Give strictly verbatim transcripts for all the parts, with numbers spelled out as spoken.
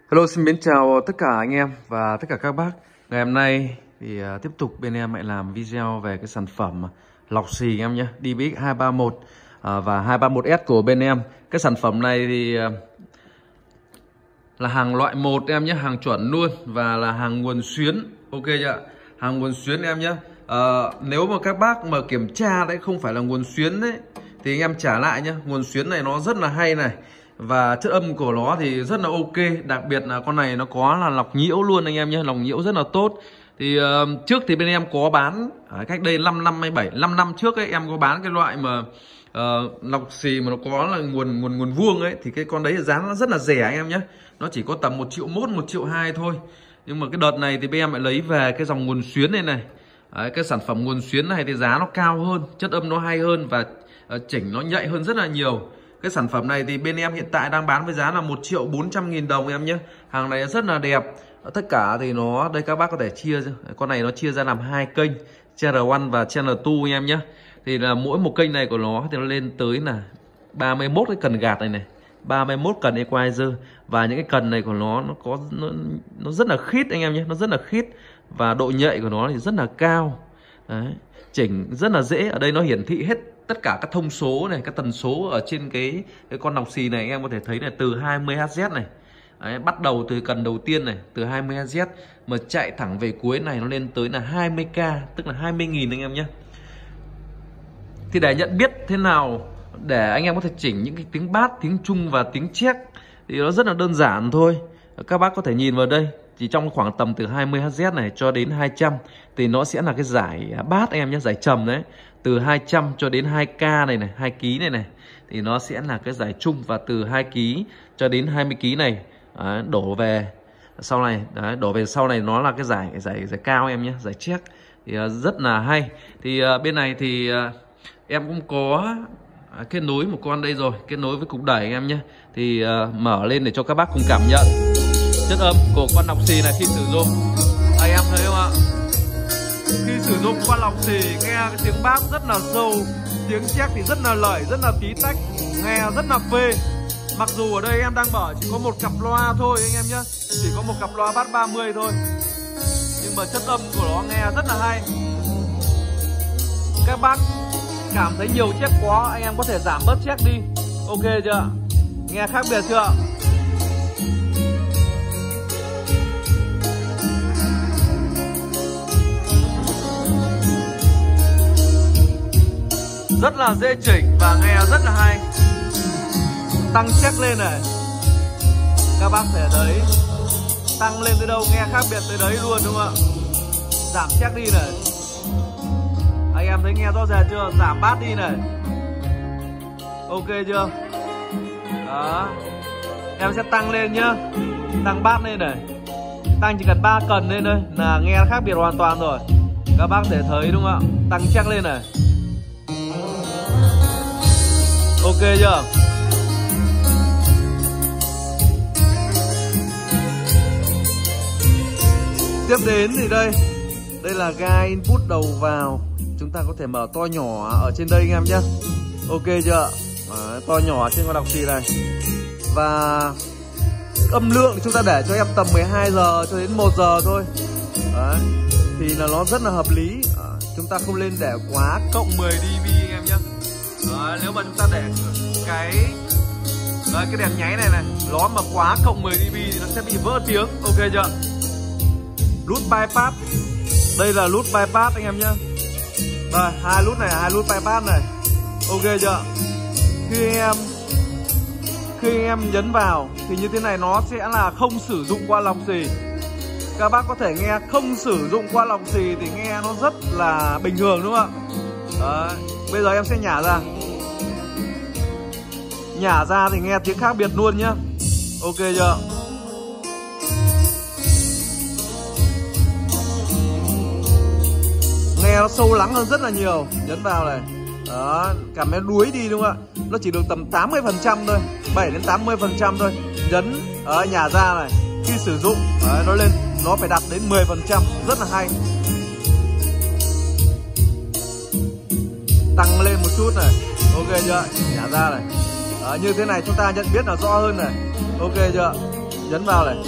Hello, xin mến chào tất cả anh em và tất cả các bác. Ngày hôm nay thì uh, tiếp tục bên em lại làm video về cái sản phẩm lọc xì anh em nhé, đê bê ích hai ba một uh, và hai ba một S của bên em. Cái sản phẩm này thì uh, là hàng loại một em nhé, hàng chuẩn luôn và là hàng nguồn xuyến. Ok chưa? Hàng nguồn xuyến em nhé. Uh, nếu mà các bác mà kiểm tra đấy không phải là nguồn xuyến đấy thì anh em trả lại nhé. Nguồn xuyến này nó rất là hay này. Và chất âm của nó thì rất là ok. Đặc biệt là con này nó có là lọc nhiễu luôn anh em nhé. Lọc nhiễu rất là tốt. Thì uh, trước thì bên em có bán uh, cách đây năm năm hay bảy năm năm trước ấy, em có bán cái loại mà uh, lọc xì mà nó có là nguồn nguồn nguồn vuông ấy. Thì cái con đấy giá nó rất là rẻ anh em nhé. Nó chỉ có tầm một triệu mốt, một triệu hai thôi. Nhưng mà cái đợt này thì bên em lại lấy về cái dòng nguồn xuyến này này. Đấy, cái sản phẩm nguồn xuyến này thì giá nó cao hơn, chất âm nó hay hơn và uh, chỉnh nó nhạy hơn rất là nhiều. Cái sản phẩm này thì bên em hiện tại đang bán với giá là một triệu bốn trăm nghìn đồng em nhé. Hàng này rất là đẹp. Tất cả thì nó, đây các bác có thể chia, con này nó chia ra làm hai kênh, Channel một và Channel hai em nhé. Thì là mỗi một kênh này của nó thì nó lên tới là ba mươi mốt cái cần gạt này này, ba mươi mốt cần equalizer. Và những cái cần này của nó nó có nó, nó rất là khít anh em nhé, nó rất là khít và độ nhạy của nó thì rất là cao. Đấy, chỉnh rất là dễ. Ở đây nó hiển thị hết tất cả các thông số này, các tần số ở trên cái cái con lọc xì này anh em có thể thấy là từ hai mươi héc này. Đấy, bắt đầu từ cần đầu tiên này, từ hai mươi héc mà chạy thẳng về cuối này nó lên tới là hai mươi k, tức là hai mươi nghìn anh em nhé. Thì để nhận biết thế nào để anh em có thể chỉnh những cái tiếng bass, tiếng trung và tiếng check thì nó rất là đơn giản thôi. Các bác có thể nhìn vào đây, chỉ trong khoảng tầm từ hai mươi héc này cho đến hai trăm thì nó sẽ là cái giải bass anh em nhé, giải trầm đấy. Từ hai trăm cho đến hai k này này, hai ký này này thì nó sẽ là cái giải trung, và từ hai ký cho đến hai mươi ký này đấy, đổ về sau này đấy, đổ về sau này nó là cái giải giải giải cao em nhé, giải check thì uh, rất là hay. Thì uh, bên này thì uh, em cũng có uh, kết nối một con đây rồi, kết nối với cục đẩy anh em nhé. Thì uh, mở lên để cho các bác cùng cảm nhận chất âm của con lọc xì này khi sử dụng. Anh em thấy không ạ? Khi sử dụng con lọc xì nghe cái tiếng bass rất là sâu, tiếng check thì rất là lợi, rất là tí tách, nghe rất là phê. Mặc dù ở đây em đang mở chỉ có một cặp loa thôi anh em nhé, chỉ có một cặp loa bass ba mươi thôi, nhưng mà chất âm của nó nghe rất là hay. Các bác cảm thấy nhiều check quá, anh em có thể giảm bớt check đi. Ok chưa? Nghe khác biệt chưa? Rất là dễ chỉnh và nghe rất là hay. Tăng check lên này, các bác thể thấy tăng lên tới đâu nghe khác biệt tới đấy luôn đúng không ạ? Giảm check đi này, anh em thấy nghe rõ ràng chưa? Giảm bass đi này, ok chưa? Đó, em sẽ tăng lên nhá, tăng bass lên này, tăng chỉ cần ba cần lên thôi là nghe khác biệt hoàn toàn rồi. Các bác thể thấy đúng không ạ? Tăng check lên này, ok chưa? Tiếp đến thì đây, đây là ga input đầu vào. Chúng ta có thể mở to nhỏ ở trên đây anh em nhé. Ok chưa? Đấy, to nhỏ trên con lọc xì này. Và âm lượng thì chúng ta để cho em tầm mười hai giờ cho đến một giờ thôi. Đấy, thì là nó rất là hợp lý. Đấy, chúng ta không lên để quá cộng mười đê bê anh em nhé. Đấy, nếu mà chúng ta để cái đấy, cái đèn nháy này này nó mà quá cộng mười đê bê thì nó sẽ bị vỡ tiếng. Ok chưa? Nút bypass, đây là nút bypass anh em nhé. Đây, hai nút này, hai nút bypass này. Ok chưa? Khi anh em khi anh em nhấn vào thì như thế này nó sẽ là không sử dụng qua lọc xì. Các bác có thể nghe không sử dụng qua lọc xì thì nghe nó rất là bình thường đúng không ạ? Đấy, bây giờ em sẽ nhả ra. Nhả ra thì nghe tiếng khác biệt luôn nhá. Ok chưa? Nghe nó sâu lắng hơn rất là nhiều. Nhấn vào này. Đó, cảm thấy đuối đi đúng không ạ? Nó chỉ được tầm tám mươi phần trăm thôi, bảy đến tám mươi phần trăm thôi. Nhấn ở nhả ra này, khi sử dụng đấy, nó lên, nó phải đạt đến mười phần trăm, rất là hay. Tăng lên một chút này, ok chưa? Nhả ra này. Đó, như thế này chúng ta nhận biết là rõ hơn này. Ok chưa? nhấn vào này,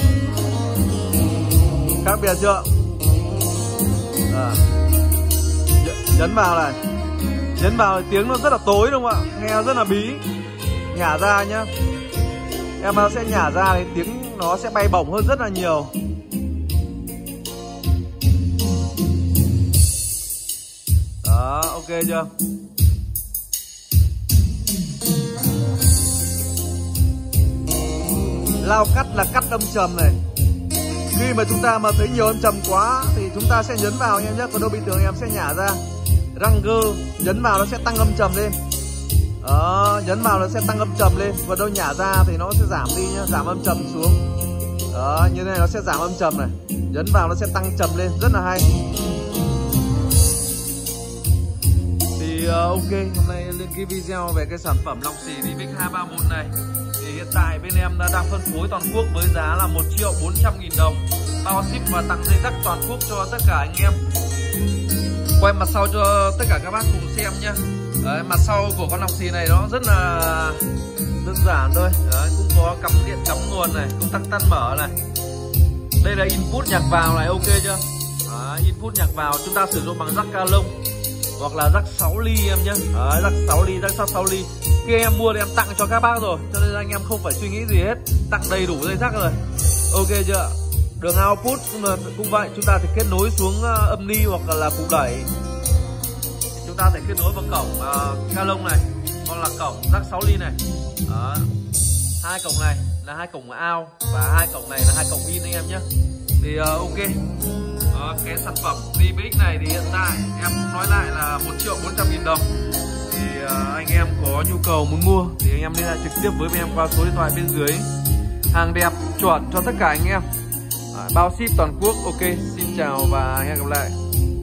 khác biệt chưa? À. Nhấn vào này, nhấn vào thì tiếng nó rất là tối đúng không ạ? Nghe rất là bí. Nhả ra nhá, em nó sẽ nhả ra thì tiếng nó sẽ bay bổng hơn rất là nhiều. Đó, ok chưa? Lao cắt là cắt âm trầm này. Khi mà chúng ta mà thấy nhiều âm trầm quá thì chúng ta sẽ nhấn vào em nhé, còn đâu bình thường em sẽ nhả ra. Răng gơ, nhấn vào nó sẽ tăng âm trầm lên. Đó, nhấn vào nó sẽ tăng âm trầm lên, còn đâu nhả ra thì nó sẽ giảm đi nhá, giảm âm trầm xuống. Đó, như thế này nó sẽ giảm âm trầm này. Nhấn vào nó sẽ tăng trầm lên, rất là hay. Thì uh, ok, hôm nay lên cái video về cái sản phẩm lọc xì Divic hai ba một này. Thì hiện tại bên em đã đang phân phối toàn quốc với giá là một triệu bốn trăm nghìn đồng, bao ship và tặng dây dắt toàn quốc cho tất cả anh em. Quay mặt sau cho tất cả các bác cùng xem nhé. Đấy, mặt sau của con lọc xì này nó rất là đơn giản thôi. Đấy, cũng có cắm điện cắm nguồn này, công tắc tắt mở này. Đây là input nhạc vào này, ok chưa? Đấy, input nhạc vào chúng ta sử dụng bằng jack ca lông hoặc là jack sáu ly em nhé. Đấy, jack sáu ly, jack sáu ly. Khi em mua thì em tặng cho các bác rồi, cho nên anh em không phải suy nghĩ gì hết, tặng đầy đủ dây jack rồi. Ok chưa? Đường output cũng, cũng vậy, chúng ta thì kết nối xuống âm ni hoặc là phụ đẩy. Chúng ta thể kết nối vào cổng uh, ca lông này hoặc là cổng jack sáu ly này. Đó. Hai cổng này là hai cổng out và hai cổng này là hai cổng in anh em nhé. Thì uh, ok. Đó, cái sản phẩm Divic này thì hiện tại em nói lại là một triệu bốn trăm nghìn đồng. Thì uh, anh em có nhu cầu muốn mua thì anh em liên hệ trực tiếp với em qua số điện thoại bên dưới. Hàng đẹp chuẩn cho tất cả anh em. À, bao ship toàn quốc. Ok, xin chào và hẹn gặp lại.